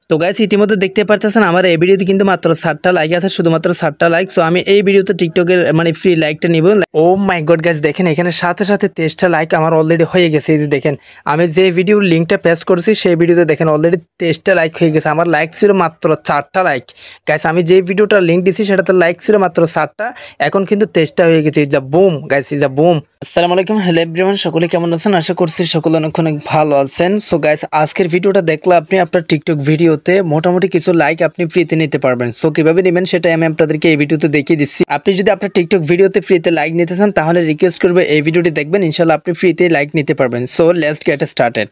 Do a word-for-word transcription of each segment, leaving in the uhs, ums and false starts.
তো গাইস ইতিমধ্যে দেখতে পাচ্ছেন আমার এই ভিডিওতে কিন্তু মাত্র ষাটটা লাইক আছে, শুধুমাত্র ষাটটা লাইক। সো আমি এই ভিডিওতে টিকটকের মানে ফ্রি লাইকটা নিব। ও মাই গড গাইস, দেখেন এখানে সাথে সাথে তেইশটা লাইক আমার অলরেডি হয়ে গেছে। এই যে দেখেন আমি যে ভিডিওর লিঙ্কটা পেস্ট করেছি সেই ভিডিওতে দেখেন অলরেডি তেইশটা লাইক হয়ে গেছে। আমার লাইক ছিল মাত্র চারটা লাইক। গাইস আমি যে ভিডিওটার লিঙ্ক দিছি সেটাতে লাইক ছিল মাত্র ষাটটা, এখন কিন্তু তেইশটা হয়ে গেছে। Is a boom guys, is a boom. আসসালামু আলাইকুম, হ্যালো এভরিওয়ান, সকলে কেমন আছেন? আশা করছি সকলে অনেক অনেক ভালো আছেন। সো গাইস আজকের ভিডিওটা দেখলে আপনি আপনার টিকটক ভিডিওতে মোটামুটি কিছু লাইক আপনি ফ্রিতে নিতে পারবেন। সো কিভাবে নেবেন সেটাই আমি আপনাদেরকে এই ভিডিওতে দেখিয়ে দিচ্ছি। আপনি যদি আপনার টিকটক ভিডিওতে ফ্রিতে লাইক নিতে চান তাহলে রিকোয়েস্ট করবে এই ভিডিওটি দেখবেন, ইনশাআল্লাহ আপনি ফ্রিতে লাইক নিতে পারবেন। So let's get started.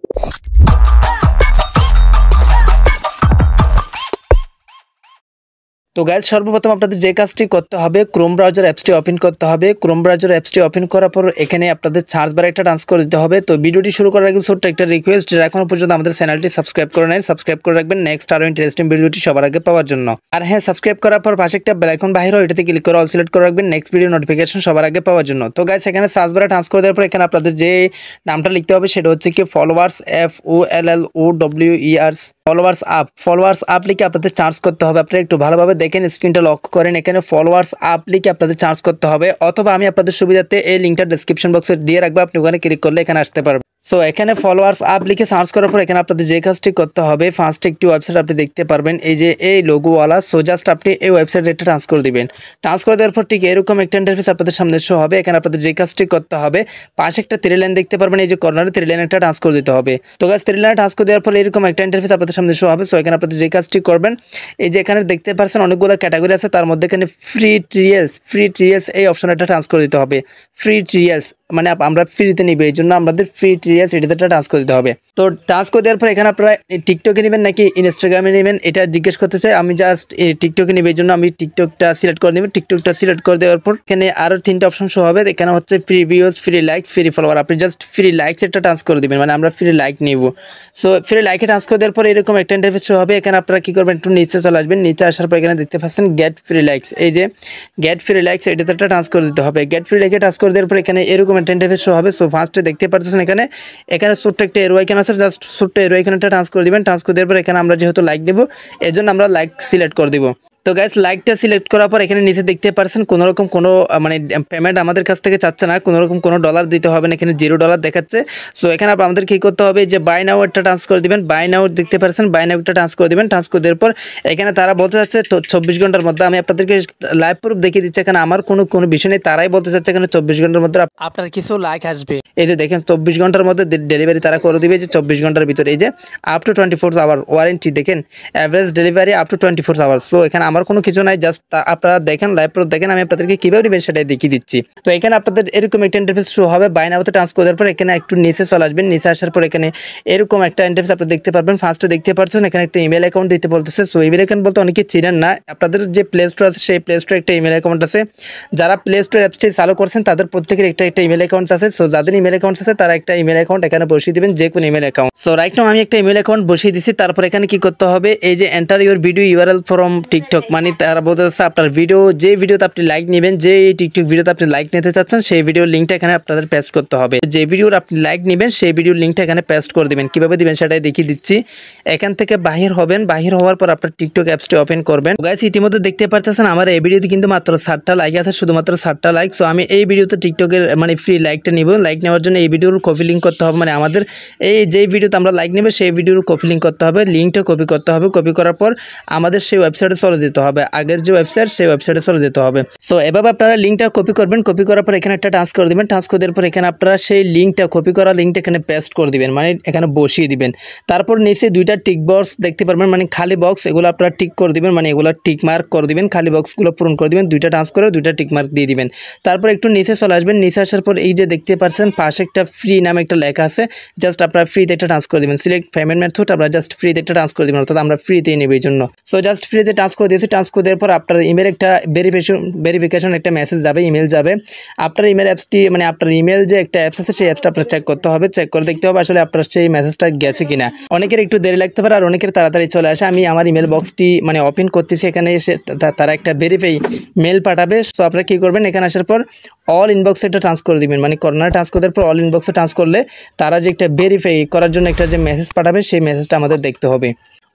তো গাইজ সর্বপ্রথম আপনাদের যে কাজটি করতে হবে, ক্রোম ব্রাউজার অ্যাপসটি ওপেন করতে হবে। ক্রোম ব্রাউজার অ্যাপসটি ওপেন করার পর এখানে আপনাদের সার্চ বারে একটা টাচ করে দিতে হবে। তো ভিডিওটি শুরু করার আগে ছোট্ট একটা রিকোয়েস্ট, যারা এখনো পর্যন্ত আমাদের চ্যানেলটি সাবস্ক্রাইব করে নেন সাবস্ক্রাইব করে রাখবেন নেক্সট আরও ইন্টারেস্টিং ভিডিওটি সবার আগে পাওয়ার জন্য। আর হ্যাঁ, সাবস্ক্রাইব করার পর পাশে একটা বেল আইকন বাহির হয়, এটাতে ক্লিক করে অল সিলেক্ট করে রাখবেন নেক্সট ভিডিও নোটিফিকেশন সবার আগে পাওয়ার জন্য। তো গাইজ এখানে সার্চ বারে টাচ করে দেওয়ার পর এখানে আপনাদের যে নামটা লিখতে হবে সেটা হচ্ছে কি followers, F O L L O W E R followers up. Followers up লিখে আপনাদের চার্জ করতে হবে। আপনারা একটু ভালোভাবে দেখেন, স্ক্রিনটা লক করেন, এখানে ফলোয়ার্স আপ লিখে আপনাদের চার্জ করতে হবে, অথবা আমি আপনাদের সুবিধাতে এই লিঙ্কটা ডেসক্রিপশন বক্সে দিয়ে রাখবো, আপনি ওখানে ক্লিক করলে এখানে আসতে পারবেন। সো এখানে ফলোয়ার্স আপ লিখে সার্চ করার পর এখানে আপনাদের যে কাজটি করতে হবে, ফার্স্ট একটি ওয়েবসাইট আপনি দেখতে পারবেন এই যে এই লোগোওয়ালা। সো জাস্ট আপনি এই ওয়েবসাইটে একটা ট্রান্স করে দিবেন। ট্রান্স করে দেওয়ার পর ঠিক এরকম একটা ইন্টারফেস আপনাদের সামনে শো হবে। এখানে আপনাদের যে কাজটি করতে হবে, পাশে একটা থ্রি লাইন দেখতে পারবেন, এই যে কর্নারে থ্রি লাইন একটা ট্রান্স করে দিতে হবে। তো গাইস থ্রি লাইন ট্রান্স করে দেওয়ার পর এরকম একটা ইন্টারফেস আপনাদের সামনে শো হবে। সো এখানে আপনাদের যে কাজটি করবেন, এই যে এখানে দেখতে পাচ্ছেন অনেকগুলো ক্যাটাগরি আছে, তার মধ্যে এখানে ফ্রি ট্রিয়েলস ফ্রি ট্রিয়েলস এই অপশনটা ট্রান্স করে দিতে হবে। ফ্রি ট্রিয়েলস মানে আমরা ফ্রিতে নিব, এই জন্য আমাদের ফ্রি ট্রিয়েলস এটাতে ট্রান্স করে দিতে হবে। তো ট্রান্স করে দেওয়ার পর এখানে আপনারা টিকটকে নেবেন নাকি ইনস্টাগ্রামে নেবেন এটা জিজ্ঞেস করতে চাই। আমি জাস্ট টিকটকে নেব, এই জন্য আমি টিকটকটা সিলেক্ট করে নেবেন। টিকটকটা সিলেক্ট করে দেওয়ার পর এখানে আরও তিনটা অপশন শো হবে। এখানে হচ্ছে free views, free likes, free follower. আপনি জাস্ট ফ্রি লাইকস একটা ট্রান্স করে দেবেন, মানে আমরা ফ্রি লাইক নিব। সো ফ্রি লাইকে ট্রান্স করে দেওয়ার পর এরকম একটা ইন্টারফেস শো হবে। এখানে আপনারা কী করবেন, একটু নিচে চলে আসবেন। নিচে আসার পর এখানে দেখতে পাচ্ছেন গেট ফ্রি লাইকস, এই যে গেট ফ্রি লাইকস এটাতে একটা ট্রান্স করে দিতে হবে। গেট ফ্রি লাইকে ট্রান্স করে দেওয়ার পর এখানে এরকম একটা ইন্টারফেস শো হবে। সো ফার্স্টে দেখতে পাচ্ছেন এখানে এখানে ছোট্ট একটা এরো আইকন আছে, জাস্ট ছোট্ট এরো আইকনটা ট্রান্স করে দিবেন। ট্রান্স করে দেওয়ার পর এখানে আমরা যেহেতু লাইক দেবো এই জন্য আমরা লাইক সিলেক্ট করে দিব। তো গাইস লাইকটা সিলেক্ট করার পর এখানে নিচে দেখতে পাচ্ছেন কোনো রকম কোনো মানে পেমেন্ট আমাদের কাছ থেকে চাচ্ছে না, কোনো রকম কোনো ডলার দিতে হবে না, এখানে জিরো ডলার দেখাচ্ছে। সো এখানে আমাদের কী করতে হবে, যে বাই নাও একটা ট্রান্স করে দিবেন। বাই নাও দেখতে পাচ্ছেন, বাই নাও একটা ট্রান্স করে দিবেন। ট্রান্স করে দেওয়ার পর এখানে তারা বলতে চাচ্ছে তো চব্বিশ ঘন্টার মধ্যে, আমি আপনাদেরকে লাইভ প্রুফ দেখিয়ে দিচ্ছি, এখানে আমার কোনো কোনো বিষয় নেই, তারাই বলতে চাচ্ছে এখানে চব্বিশ ঘন্টার মধ্যে আপনার কিছু লাইক আসবে। এই যে দেখেন চব্বিশ ঘন্টার মধ্যে ডেলিভারি তারা করে দিবে, যে চব্বিশ ঘন্টার ভিতরে, এই যে up to twenty four hour warranty, দেখেন average delivery up to twenty four hour. So এখানে আমার কোনো কিছু নাই, জাস্ট আপনারা দেখেন লাইভ প্রুফ দেখেন, আমি আপনাদেরকে কীভাবে নেবেন সেটাই দেখিয়ে দিচ্ছি। তো এখানে আপনাদের এরকম একটা ইন্টারফেস শো হবে। বাই নাওতে ট্রান্স করে দেওয়ার পর এখানে একটু নিচে চলে আসবেন। নিচে আসার পর এখানে এরকম একটা ইন্টারফেস আপনি দেখতে পারবেন। ফার্স্টে দেখতে পাচ্ছেন এখানে একটা ইমেল অ্যাকাউন্ট দিতে বলতেছে। সো ইমেল অ্যাকাউন্ট বলতে অনেকে চিনেন না, আপনাদের যে প্লে স্টোর আছে সেই প্লে স্টোরে একটা ইমেল অ্যাকাউন্ট আছে। যারা প্লে স্টোর অ্যাপসটি চালু করছেন তাদের প্রত্যেকের একটা একটা ইমেল অ্যাকাউন্ট আছে। সো যাদের ইমেল অ্যাকাউন্ট আছে তারা একটা ইমেল অ্যাকাউন্ট এখানে বসিয়ে দেবেন, যে কোনো email account. So right now আমি একটা ইমেল অ্যাকাউন্ট বসিয়ে দিচ্ছি। তারপর এখানে কি করতে হবে, এই যে enter your video URL from TikTok, মানে তারা বলতে চাচ্ছে আপনার ভিডিও যে ভিডিওতে আপনি লাইক নেবেন, যে টিকটক ভিডিওতে আপনি লাইক নিতে চাচ্ছেন সেই ভিডিওর লিঙ্কটা এখানে আপনাদের পেস্ট করতে হবে। যে ভিডিওর আপনি লাইক নেবেন সেই ভিডিওর লিঙ্কটা এখানে পেস্ট করে দিবেন। কীভাবে দিবেন সেটাই দেখিয়ে দিচ্ছি। এখান থেকে বাহির হবেন, বাহির হওয়ার পর আপনার টিকটক অ্যাপসটি ওপেন করবেন। গাইস ইতিমধ্যে দেখতে পাচ্ছেন আমার এই ভিডিওতে কিন্তু মাত্র ষাটটা লাইক আছে, শুধুমাত্র ষাটটা লাইক। সো আমি এই ভিডিওতে টিকটকের মানে ফ্রি লাইকটা নিব। লাইক নেওয়ার জন্য এই ভিডিওর কপি লিঙ্ক করতে হবে, মানে আমাদের এই যেই ভিডিওতে আমরা লাইক নেব সেই ভিডিওর কপি লিঙ্ক করতে হবে, লিঙ্কটা কপি করতে হবে। কপি করার পর আমাদের সেই ওয়েবসাইটে চলে যেতে হবে, আগের যে ওয়েবসাইট সেই ওয়েবসাইটে চলে যেতে হবে। সো এভাবে আপনারা লিঙ্কটা কপি করবেন। কপি করার পর এখানে একটা ট্রান্স করে দিবেন। ট্রান্স করে দেওয়ার পর এখানে আপনারা সেই লিঙ্কটা কপি করা লিঙ্কটা এখানে পেস্ট করে দিবেন, মানে এখানে বসিয়ে দিবেন। তারপর নিচে দুইটা টিক বক্স দেখতে পারবেন, মানে খালি বক্স, এগুলো আপনারা টিক করে দিবেন, মানে এগুলো টিক মার্ক করে দিবেন, খালি বক্সগুলো পূরণ করে দিবেন। দুইটা ট্রান্স করে দুইটা টিক মার্ক দিয়ে দিবেন। তারপর একটু নিচে চলে আসবেন। নিচে আসার পর এই যে দেখতে পাচ্ছেন পাশে একটা ফ্রি নামে একটা লেখা আছে, জাস্ট আপনারা ফ্রিতে একটা ট্রান্স করে দিবেন। সিলেক্ট পেমেন্ট মেথড, আপনারা জাস্ট ফ্রিতে একটা ট্রান্স করে দিবেন, অর্থাৎ আমরা ফ্রিতেই নেব এই জন্য। সো জাস্ট ফ্রিতে ট্রান্স করে দিয়েছি। ট্রান্স করে দেওয়ার পর আপনার ইমেল একটা ভেরিফিকেশন ভেরিফিকেশন একটা মেসেজ যাবে, ইমেল যাবে। আপনার ইমেল অ্যাপসটি মানে আপনার ইমেল যে একটা অ্যাপস আছে সেই অ্যাপসটা আপনার চেক করতে হবে। চেক করে দেখতে হবে আসলে আপনার সেই মেসেজটা গেছে কিনা। অনেকের একটু দেরি লাগতে পারে আর অনেকের তাড়াতাড়ি চলে আসে। আমি আমার ইমেল বক্সটি মানে ওপেন করতেছি, এখানে এসে তারা একটা ভেরিফাই মেল পাঠাবে। সো আপনারা কী করবেন, এখানে আসার পর অল ইনবক্সে একটা ট্রান্স করে দিবেন, মানে কর্নার ট্রান্স করে দেওয়ার পর অল ইনবক্সে ট্রান্স করলে তারা যে একটা ভেরিফাই করার জন্য একটা যে মেসেজ পাঠাবে সেই মেসেজটা আমাদের দেখতে হবে।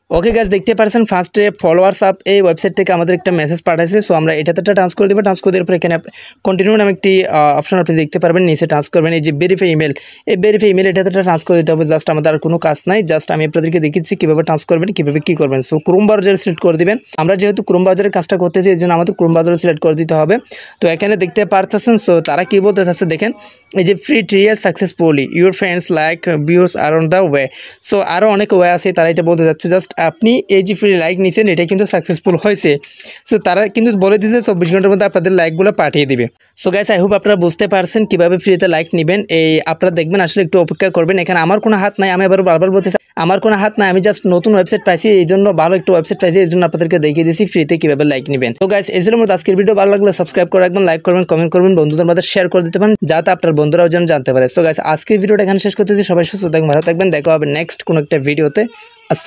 ওকে গাইস, দেখতে পাচ্ছেন ফার্স্টে ফলোয়ার্স আপ এই ওয়েবসাইট থেকে আমাদের একটা মেসেজ পাঠাইছে। সো আমরা এটাতে টাচ করে দেবো। টাচ করে দেওয়ার পর এখানে কন্টিনিউ নামে একটি অপশন আপনি দেখতে পারবেন, নিচে টাচ করবেন। এই যে ভেরিফাই ইমেল, এই ভেরিফাই ইমেল এটাতে টাচ করে দিতে হবে। জাস্ট আমাদের আর কোনো কাজ নাই, জাস্ট আমি আপনাদেরকে দেখিয়েছি কীভাবে টাচ করবেন, কীভাবে কী করবেন। সো ক্রোম ব্রাউজার সিলেক্ট করে দিবেন। আমরা যেহেতু ক্রোম ব্রাউজারের কাজটা করতেছি এই জন্য আমাদের ক্রোম ব্রাউজার সিলেক্ট করে দিতে হবে। তো এখানে দেখতে পারতেছেন, সো তারা কী বলতে চাচ্ছে দেখেন, এই যে free trial successfully your friends like views are on the way. So আরও অনেক ওয়ে আছে, তারা এটা বলতে যাচ্ছে জাস্ট আপনি এই যে ফ্রি লাইক নিছেন এটা কিন্তু সাকসেসফুল হয়েছে। সো তারা কিন্তু বলে দিয়েছে চব্বিশ ঘন্টার মধ্যে আপনাদের লাইকগুলো পাঠিয়ে দিবে। সো গাইস, আই হোপ আপনারা বুঝতে পারছেন কীভাবে ফ্রিতে লাইক নেবেন। এই আপনারা দেখবেন, আসলে একটু অপেক্ষা করবেন। এখানে আমার কোনো হাত নাই, আমি আবার বারবার বলতেছি আমার কোনো হাত নাই, আমি জাস্ট নতুন ওয়েবসাইট পাইছি, এই জন্য ভালো একটু ওয়েবসাইট পাইছি, এই জন্য আপনাদেরকে দেখিয়ে দিয়েছি ফ্রিতে কীভাবে লাইক নেবেন। তো গাইস, এই জন্য আজকের ভিডিও ভালো লাগলে সাবস্ক্রাইব করে রাখবেন, লাইক করবেন, কমেন্ট করবেন, বন্ধুদের মধ্যে শেয়ার করে দিতে পারেন যাতে আপনার বন্ধুরাও যেন জানতে পারে। সো গাইস, আজকের ভিডিওটা এখানে শেষ করতেছি। সবাই সুস্থ থাকবেন, ভালো থাকবেন, দেখা হবে নেক্সট কোনো একটা ভিডিওতে।